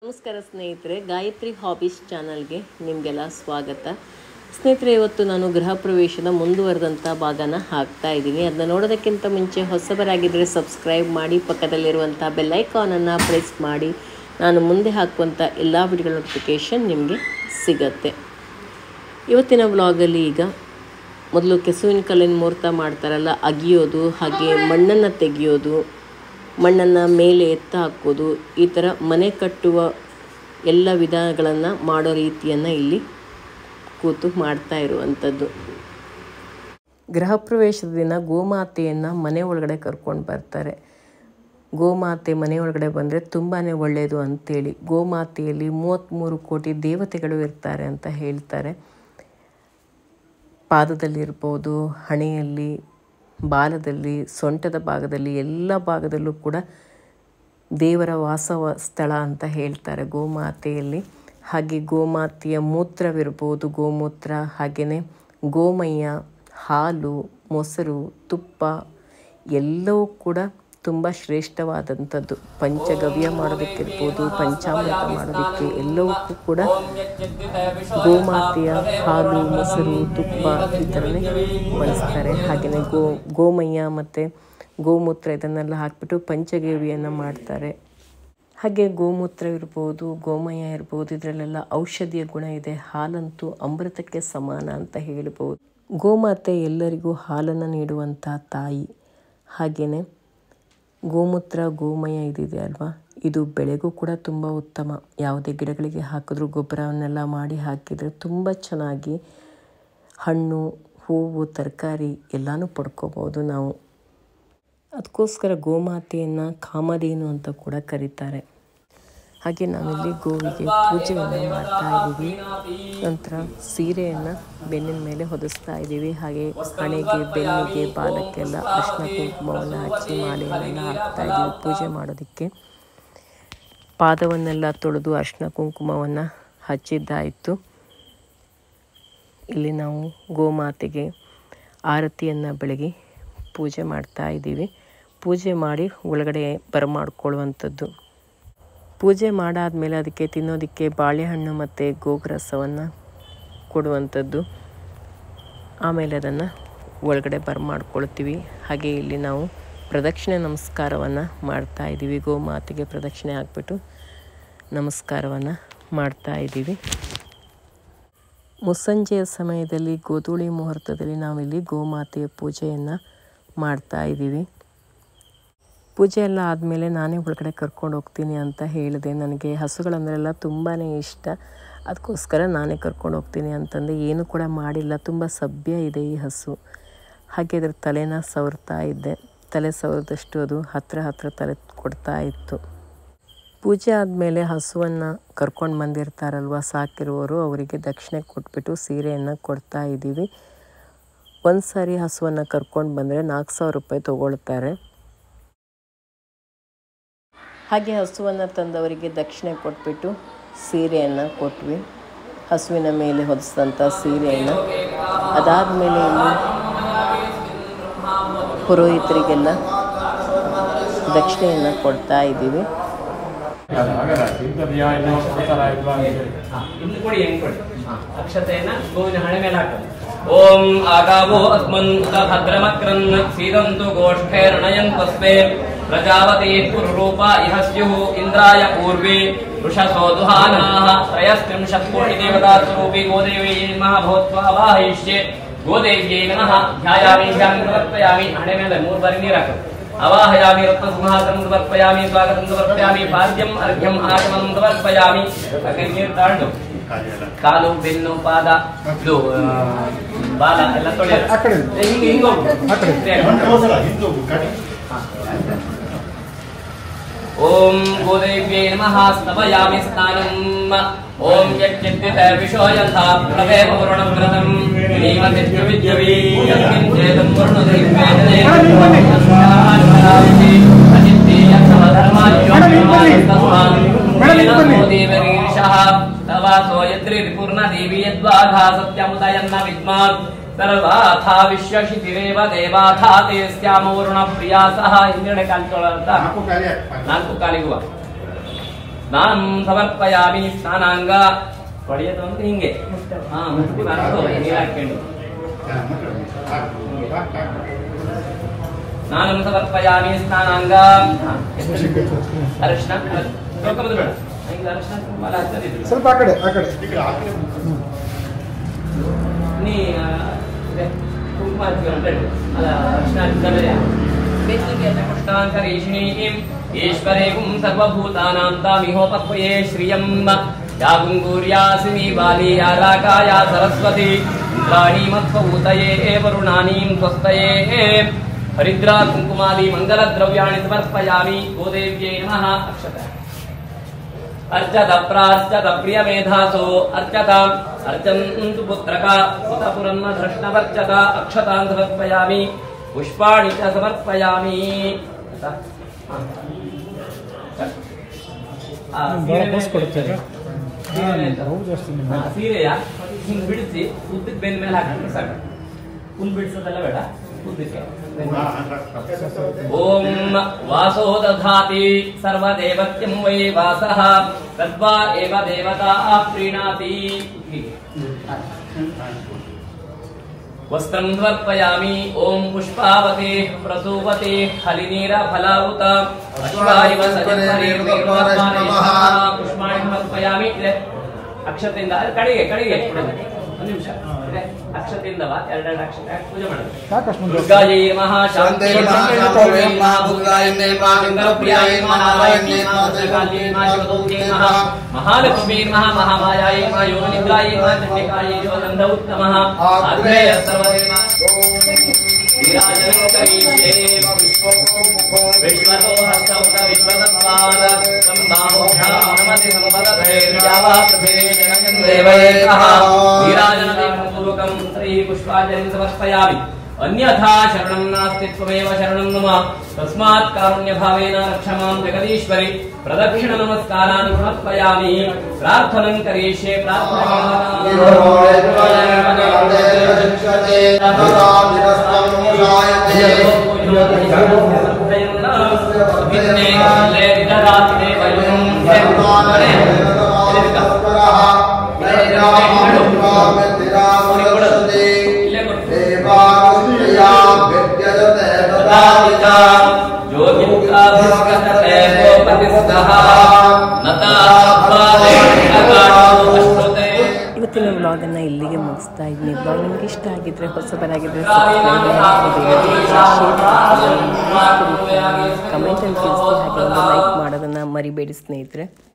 ನಮಸ್ಕಾರ ಸ್ನೇಹಿತರೆ, ಗಾಯತ್ರಿ ಹಾಬೀಸ್ ಚಾನಲ್ಗೆ ನಿಮಗೆಲ್ಲ ಸ್ವಾಗತ. ಸ್ನೇಹಿತರೆ, ಇವತ್ತು ನಾನು ಗೃಹ ಪ್ರವೇಶದ ಮುಂದುವರೆದಂಥ ಭಾಗನ ಹಾಕ್ತಾ ಇದ್ದೀನಿ. ಅದನ್ನ ನೋಡೋದಕ್ಕಿಂತ ಮುಂಚೆ ಹೊಸಬರಾಗಿದ್ದರೆ ಸಬ್ಸ್ಕ್ರೈಬ್ ಮಾಡಿ, ಪಕ್ಕದಲ್ಲಿರುವಂಥ ಬೆಲ್ ಐಕಾನನ್ನು ಪ್ರೆಸ್ ಮಾಡಿ. ನಾನು ಮುಂದೆ ಹಾಕುವಂಥ ಎಲ್ಲ ವಿಡಿಯೋಗಳ ನೋಟಿಫಿಕೇಷನ್ ನಿಮಗೆ ಸಿಗತ್ತೆ. ಇವತ್ತಿನ ವ್ಲಾಗಲ್ಲಿ ಈಗ ಮೊದಲು ಕೆಸುವಿನ ಕಲ್ಲಿನ ಮುಹೂರ್ತ ಮಾಡ್ತಾರಲ್ಲ, ಅಗಿಯೋದು, ಹಾಗೆ ಮಣ್ಣನ್ನು ತೆಗೆಯೋದು, ಮಣ್ಣನ್ನು ಮೇಲೆ ಎತ್ತ ಹಾಕೋದು, ಈ ಥರ ಮನೆ ಕಟ್ಟುವ ಎಲ್ಲ ವಿಧಾನಗಳನ್ನು ಮಾಡೋ ರೀತಿಯನ್ನು ಇಲ್ಲಿ ಕೂತು ಮಾಡ್ತಾ ಇರುವಂಥದ್ದು. ಗೃಹ ಪ್ರವೇಶದ ದಿನ ಗೋಮಾತೆಯನ್ನು ಮನೆ ಒಳಗಡೆ ಕರ್ಕೊಂಡು ಬರ್ತಾರೆ. ಗೋಮಾತೆ ಮನೆ ಒಳಗಡೆ ಬಂದರೆ ತುಂಬಾ ಒಳ್ಳೆಯದು ಅಂಥೇಳಿ. ಗೋಮಾತೆಯಲ್ಲಿ 33 ಕೋಟಿ ದೇವತೆಗಳು ಇರ್ತಾರೆ ಅಂತ ಹೇಳ್ತಾರೆ. ಪಾದದಲ್ಲಿರ್ಬೋದು, ಹಣೆಯಲ್ಲಿ, ಬಾಲದಲ್ಲಿ, ಸೊಂಟದ ಭಾಗದಲ್ಲಿ, ಎಲ್ಲ ಭಾಗದಲ್ಲೂ ಕೂಡ ದೇವರ ವಾಸವ ಸ್ಥಳ ಅಂತ ಹೇಳ್ತಾರೆ ಗೋಮಾತೆಯಲ್ಲಿ. ಹಾಗೆ ಗೋಮಾತೆಯ ಮೂತ್ರವಿರ್ಬೋದು, ಗೋಮೂತ್ರ, ಹಾಗೆಯೇ ಗೋಮಯ, ಹಾಲು, ಮೊಸರು, ತುಪ್ಪ ಎಲ್ಲವೂ ಕೂಡ ತುಂಬ ಶ್ರೇಷ್ಠವಾದಂಥದ್ದು. ಪಂಚಗವ್ಯ ಮಾಡೋದಕ್ಕಿರ್ಬೋದು, ಪಂಚಾಮೃತ ಮಾಡೋದಕ್ಕೆ ಎಲ್ಲವಕ್ಕೂ ಕೂಡ ಗೋಮಾತೆಯ ಹಾಲು, ಮೊಸರು, ತುಪ್ಪ ಈ ಥರನೇ ಬಳಸ್ತಾರೆ. ಹಾಗೆಯೇ ಗೋಮಯ ಮತ್ತು ಗೋಮೂತ್ರ ಇದನ್ನೆಲ್ಲ ಹಾಕಿಬಿಟ್ಟು ಪಂಚಗವ್ಯವನ್ನು ಮಾಡ್ತಾರೆ. ಹಾಗೆ ಗೋಮೂತ್ರ ಇರ್ಬೋದು, ಗೋಮಯ ಇರ್ಬೋದು, ಇದರಲ್ಲೆಲ್ಲ ಔಷಧಿಯ ಗುಣ ಇದೆ. ಹಾಲಂತೂ ಅಮೃತಕ್ಕೆ ಸಮಾನ ಅಂತ ಹೇಳ್ಬೋದು. ಗೋಮಾತೆ ಎಲ್ಲರಿಗೂ ಹಾಲನ್ನು ನೀಡುವಂಥ ತಾಯಿ. ಹಾಗೆಯೇ ಗೋಮೂತ್ರ, ಗೋಮಯ ಇದಿದೆ ಅಲ್ವಾ, ಇದು ಬೆಳೆಗೂ ಕೂಡ ತುಂಬ ಉತ್ತಮ. ಯಾವುದೇ ಗಿಡಗಳಿಗೆ ಹಾಕಿದ್ರೂ ಗೊಬ್ಬರವನ್ನೆಲ್ಲ ಮಾಡಿ ಹಾಕಿದರೆ ತುಂಬ ಚೆನ್ನಾಗಿ ಹಣ್ಣು, ಹೂವು, ತರಕಾರಿ ಎಲ್ಲನೂ ಪಡ್ಕೋಬೋದು ನಾವು. ಅದಕ್ಕೋಸ್ಕರ ಗೋಮಾತೆಯನ್ನು ಕಾಮಧೇನು ಅಂತ ಕೂಡ ಕರೀತಾರೆ. ಹಾಗೆ ನಾವಿಲ್ಲಿ ಗೋವಿಗೆ ಪೂಜೆಯನ್ನು ಮಾಡ್ತಾ ಇದ್ದೀವಿ. ನಂತರ ಸೀರೆಯನ್ನು ಬೆನ್ನಿನ ಮೇಲೆ ಹೊದಿಸ್ತಾ ಇದ್ದೀವಿ. ಹಾಗೆ ಹಣೆಗೆ, ಬೆನ್ನಿಗೆ, ಬಾಲಕ್ಕೆಲ್ಲ ಅರಿಶಿನ ಕುಂಕುಮವನ್ನು ಹಚ್ಚಿ ಮಾಲೆಯನ್ನೆಲ್ಲ ಹಾಕ್ತಾ ಇದ್ದೀವಿ ಪೂಜೆ ಮಾಡೋದಕ್ಕೆ. ಪಾದವನ್ನೆಲ್ಲ ತೊಳೆದು ಅರಿಶಿನ ಕುಂಕುಮವನ್ನು ಹಚ್ಚಿದ್ದಾಯಿತು. ಇಲ್ಲಿ ನಾವು ಗೋಮಾತೆಗೆ ಆರತಿಯನ್ನು ಬೆಳಗಿ ಪೂಜೆ ಮಾಡ್ತಾ ಇದ್ದೀವಿ. ಪೂಜೆ ಮಾಡಿ ಒಳಗಡೆ ಬರಮಾಡ್ಕೊಳ್ಳುವಂಥದ್ದು. ಪೂಜೆ ಮಾಡಾದಮೇಲೆ ಅದಕ್ಕೆ ತಿನ್ನೋದಕ್ಕೆ ಬಾಳೆಹಣ್ಣು ಮತ್ತು ಗೋಗ್ರಸವನ್ನು ಕೊಡುವಂಥದ್ದು. ಆಮೇಲೆ ಅದನ್ನು ಒಳಗಡೆ ಬರಮಾಡ್ಕೊಳ್ತೀವಿ. ಹಾಗೆ ಇಲ್ಲಿ ನಾವು ಪ್ರದಕ್ಷಿಣೆ ನಮಸ್ಕಾರವನ್ನು ಮಾಡ್ತಾ ಇದ್ದೀವಿ. ಗೋಮಾತೆಗೆ ಪ್ರದಕ್ಷಿಣೆ ಹಾಕ್ಬಿಟ್ಟು ನಮಸ್ಕಾರವನ್ನು ಮಾಡ್ತಾ ಇದ್ದೀವಿ. ಮುಸ್ಸಂಜೆಯ ಸಮಯದಲ್ಲಿ ಗೋಧೂಳಿ ಮುಹೂರ್ತದಲ್ಲಿ ನಾವಿಲ್ಲಿ ಗೋಮಾತೆಯ ಪೂಜೆಯನ್ನು ಮಾಡ್ತಾ ಇದ್ದೀವಿ. ಪೂಜೆ ಎಲ್ಲ ಆದಮೇಲೆ ನಾನೇ ಒಳಗಡೆ ಕರ್ಕೊಂಡು ಹೋಗ್ತೀನಿ ಅಂತ ಹೇಳಿದೆ. ನನಗೆ ಹಸುಗಳಂದ್ರೆಲ್ಲ ತುಂಬಾ ಇಷ್ಟ. ಅದಕ್ಕೋಸ್ಕರ ನಾನೇ ಕರ್ಕೊಂಡು ಹೋಗ್ತೀನಿ ಅಂತಂದೆ. ಏನೂ ಕೂಡ ಮಾಡಿಲ್ಲ, ತುಂಬ ಸಭ್ಯ ಇದೆ ಈ ಹಸು. ಹಾಗೆ ಅದರ ತಲೆನ ಸವರ್ತಾ ಇದ್ದೆ. ತಲೆ ಸವರಿದಷ್ಟು ಅದು ಹತ್ರ ತಲೆ ಕೊಡ್ತಾ ಇತ್ತು. ಪೂಜೆ ಆದಮೇಲೆ ಹಸುವನ್ನು ಕರ್ಕೊಂಡು ಬಂದಿರ್ತಾರಲ್ವ ಸಾಕಿರುವವರು, ಅವರಿಗೆ ದಕ್ಷಿಣೆ ಕೊಟ್ಬಿಟ್ಟು ಸೀರೆಯನ್ನು ಕೊಡ್ತಾ ಇದ್ದೀವಿ. ಒಂದು ಸಾರಿ ಹಸುವನ್ನು ಕರ್ಕೊಂಡು ಬಂದರೆ 4,000 ರೂಪಾಯಿ ತೊಗೊಳ್ತಾರೆ. ಹಾಗೆ ಹಸುವನ್ನು ತಂದವರಿಗೆ ದಕ್ಷಿಣೆ ಕೊಟ್ಬಿಟ್ಟು ಸೀರೆಯನ್ನು ಕೊಟ್ವಿ, ಹಸುವಿನ ಮೇಲೆ ಹೊದಿಸಿದಂಥ ಸೀರೆಯನ್ನು. ಅದಾದಮೇಲೆ ಇಲ್ಲಿ ಪುರೋಹಿತರಿಗೆಲ್ಲ ದಕ್ಷಿಣೆಯನ್ನು ಕೊಡ್ತಾ ಇದ್ದೀವಿ. ಓಂ ಆಗಾವೋ ಅಸ್ಮನ್ ಭದ್ರಮಕ್ರನ್ ಸೀದಂತು ಗೋಷ್ಠೈರ್ಣಯನ್ ತಸ್ಮೇ ಪ್ರಜಾಪತಿ ಪುರುರೂಪ ಇಹ ಸ್ಯುಃ ಇಂದ್ರಾಯ ಪೂರ್ವೇ ವೃಷಸೋ ದುಹಾನಾಃ ತ್ರಯಸ್ತ್ರಿಂಶತ್ ಕೋಟಿ ದೇವತಾ ಸ್ವರೂಪಿ ಗೋದೇವಿ ನಮಃ ಭೂತ್ವಾ ಅವಾಹಯಿಷ್ಯೆ. ಗೋದೇವ್ಯೈ ನಮಃ ಧ್ಯಾಯಾಮಿ ಧ್ಯಾನಂ ಸಮರ್ಪಯಾಮಿ. ಹಣೆ ಮೇಲೆ 3 ಬಾರಿ ನೀರು ಹಾಕು. ಅವಾಹಯಾಮಿ ರತ್ನ ಸಿಂಹಾಸನಂ ಸಮರ್ಪಯಾಮಿ. ಸ್ವಾಗತಂ ಸಮರ್ಪಯಾಮಿ. ಪಾದ್ಯಂ ಅರ್ಘ್ಯಂ ಆಗಮನಂ ಸಮರ್ಪಯಾಮಿ. ನೀರು ತಾಂಡು ಕಾಲು, ಬೆನ್ನು, ಪಾದ, ಇದು ಬಾಲ ಎಲ್ಲ ತೊಳೆಯೋದು. ಓಂ ಗೋದೇವ್ಯೈ ನಮಃ ಸ್ತವಯಾಮಿ ಸ್ನಾನಂ. ಓಂ ಯಜ್ಞಿತ ವಿಶೋಯಂಥ ಪ್ರಭೇ ಪೂರ್ಣಂ ವ್ರತಂ ನೀಮತಿತ್ಯ ವಿದ್ಯವಿ ಯತ್ಕಿಂಚೇದಂ ವರುಣದೇವ್ಯೇ ಅಚಿತ್ತೀಯ ಸಮಧರ್ಮಾನ್ಯೋದೇವರೀಶಃ ತವಾಸೋ ಯದ್ರಿಪೂರ್ಣ ದೇವಿ ಯದ್ವಾಘಾ ಸತ್ಯಮುದಯನ್ನ ವಿದ್ಮಾನ್ ಸರ್ವಾಥಾ ವಿಶ್ವಶಿತಿರೇವ ದೇವಾಥಾ ತೇಸ್ಯಾಮವರುಣ ಪ್ರಿಯಾ ಸಹ. ಹಿಂದೆಡೆ ಕಾಲಿಗೆ 4 ಕಾಲಿಗುವ ನಾನು ಸಮರ್ಪಯಾಮಿ ಸ್ನಾನಾಂಗ ಹೊಡೆಯೋದು ಅಂದ್ರೆ ಹಿಂಗೆ ಮುಟ್ಟಿ ಮಾಡ್ಕೋ ನೀರು ಹಾಕೊಂಡು ನಾನು ಸಮರ್ಪಯಾಮಿ ಸ್ನಾನಾಂಗ ಅರಿಶಿನ ಬೇಡ ಅರಿಶಿನ ಸ್ವಲ್ಪ ಆ ಕಡೆ ನೀ ಕುಂಕುಮ ಅಲ್ಲ ಅರಿಶಿನ ಈಶ್ವರೇಗುಂ ಸರ್ವಭೂತಾನಾಂ ತಾಮಿಹೋಪಕ್ವಯೇ ಶ್ರಿಯಂ ಯಾ ಗುಂಗೂರ್ಯಾಸಿನಿ ಬಾಲಿ ಯಾ ರಾಕಾಯ ಸರಸ್ವತಿ ಇಂದ್ರಾಣಿ ಮತ್ವಭೂತಯೇ ವರುಣಾನೀಂ ಸ್ವಸ್ತಯೇ ಹರಿದ್ರಾ ಕುಂಕುಮಾದಿ ಮಂಗಲ ದ್ರವ್ಯಾಣಿ ಸಮರ್ಪಯಾಮಿ ಗೋದೇವ್ಯೈ ನಮಃ ಅಕ್ಷತ ಅರ್ಚತ ಪ್ರಾರ್ಚತ ಪ್ರಿಯ ಮೇಧಾಸೋ ಅರ್ಚತ ಅರ್ಚಂತು ಪುತ್ರಕ ಉತ ಪುರನ್ನ ಧೃಷ್ಣವರ್ಚತ ಅಕ್ಷತಾನ್ ಸಮರ್ಪಯಾಮಿ ಪುಷ್ಪಾಣಿ ಚ ಸಮರ್ಪಯಾಮಿ ಸೀರೆಯ ಹಿಂಗ್ ಬಿಡಿಸಿ ಉದ್ದಕ್ಕೆ ಬೆನ್ನ ಮೇಲೆ ಹಾಕಿದ್ರೆ ಸಾಕು ಫುಲ್ ಬಿಡಿಸೋದೆಲ್ಲ ಬೇಡ ಉದ್ದಕ್ಕೆ ಓಂ ವಾಸೋ ದಧಾತಿ ಸರ್ವದೇವತ್ಯಂ ವೈ ವಾಸಃ ತದ್ವಾ ಏವ ದೇವತಾ ಪ್ರೀಣಾತಿ ವಸ್ತ್ರಂ ಸಮರ್ಪಯಾಮಿ ಓಂ ಪುಷ್ಪಾವತಿ ಪ್ರಸೂವತಿ ಹಲಿನೀರ ಫಲಾವೃತ ಅಶ್ವಾಯಿವ ಪುಷ್ಪಾಣಿ ಸಮರ್ಪಯಾಮಿ ಅಕ್ಷತೆಯಿಂದ ಕಡೆಗೆ ಒಂದು ನಿಮಿಷ ಅಕ್ಷತೆಯಿಂದ ಎರಡೆರಡು ಅಕ್ಷತೆ ಪೂಜೆ ಮಾಡೋದು ದುರ್ಗಾಯೈ ನಮಃ ಶಾಂತೈ ನಮಃ ದುರ್ಗಾಯೈ ನಮಃ ಇಂದ್ರಪ್ರಿಯಾಯೈ ನಮಃ ನಾರಾಯಣೈ ನಮಃ ಶ್ರೀಕಾಲ್ಯೈ ನಮಃ ಶಿವದೌತ್ಯೈ ನಮಃ ಮಹಾಲಕ್ಷ್ಮೀ ನಮಃ ಮಹಾಮಾಯಾಯೈ ನಮಃ ಯೋಗನಿದ್ರಾಯೈ ನಮಃ ಚಂಡಿಕಾಯೈ ಯೋಗಂಧೌತ್ತಮಃ ಅಗ್ರೇಯ ಸರ್ವದೇವ ವಿರಾಜನಕರೀಶೇ ವಿಶ್ವತೋ ಹಸ್ತೌತ ವಿಶ್ವಸತ್ಪಾದ ಸಂಭಾವೋ ನಮತಿ ಸಂಪದಧೈರ್ಯಾವಾ ಪ್ರಭೇಜನಂ ದೇವಯೇತಃ ವಿರಾಜನದೇವಪೂರ್ವಕಂ ಶ್ರೀ ಪುಷ್ಪಾಂಜಲಿಂ ಸಮರ್ಪಯಾಮಿ ಅನ್ಯಥಾ ಶರಣಂ ನಾಸ್ತಿ ತ್ವಮೇವ ಶರಣಂ ನಮ ತಸ್ಮಾತ್ ಕಾರುಣ್ಯಭಾವೇನ ರಕ್ಷಮಾಂ ಜಗದೀಶ್ವರಿ ಪ್ರದಕ್ಷಿಣ ನಮಸ್ಕಾರಾನ್ ಸಮರ್ಪಯಾಮಿ ಪ್ರಾರ್ಥನಂ ಕರಿಷ್ಯೆ ಇವತ್ತಿನ ವ್ಲಾಗನ್ನು ಇಲ್ಲಿಗೆ ಮುಗಿಸ್ತಾ ಇದ್ದೀನಿ. ವ್ಲಾಗ್ ನಿಮ್ಗೆ ಇಷ್ಟ ಆಗಿದ್ರೆ ಹೊಸಬರಾಗಿದ್ದರೆ ಕಮೆಂಟಲ್ಲಿ ತಿಳಿಸಿ, ಹಾಗೆ ಒಂದು ಲೈಕ್ ಮಾಡೋದನ್ನು ಮರಿಬೇಡಿ ಸ್ನೇಹಿತರೆ.